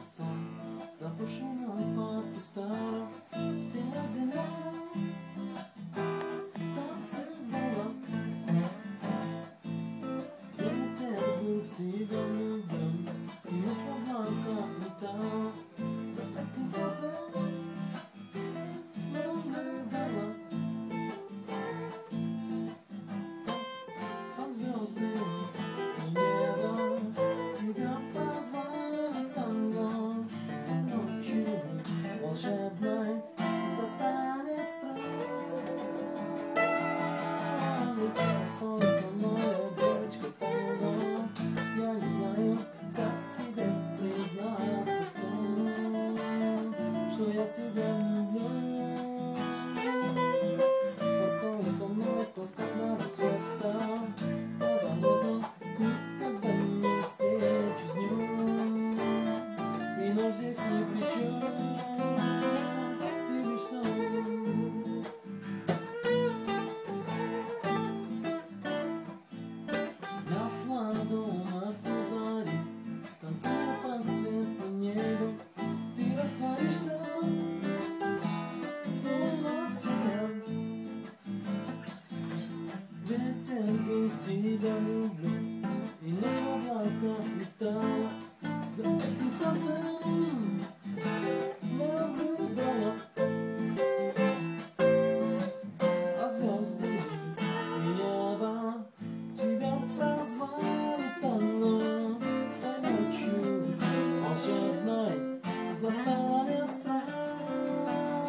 сон, запах шума под старом, ты одинока танцевала. Ветер был в тебя влюблен, и ночь в облаках летала. За этим поцелуем наблюдала. Там звезды и небо тебя позвали танго, ночью волшебной за танец страны. Стой со мной, девочка танго, я не знаю, как тебе признаться в том, что я в тебя влюблен. Постой со мной, постой до рассвета, потому никогда не встречу с ним, и ночь здесь ни при чем, ты лишь сон. Я в ладонях у зари, танцуя под светлым небом, ты растворишься, словно фонарь. Ветер был в тебя влюблен, и ночь в облаках летала. За этим поцелуем наблюдала. А звезды и небо тебя прозвали танго, а ночью волшебной за танец страны.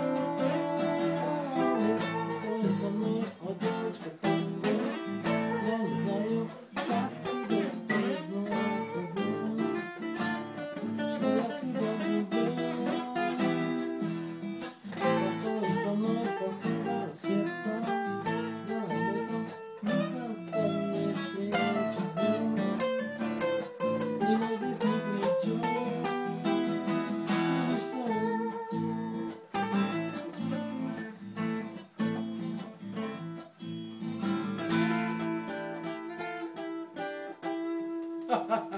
Стой со мной, о девочка танго, я не знаю, как тебе признаться в том, что я в тебя влюблен. Постой со мной после рассвета, я никогда не встречу с ним, и ночь здесь ни при чем, лишь сон. Ha ha ha!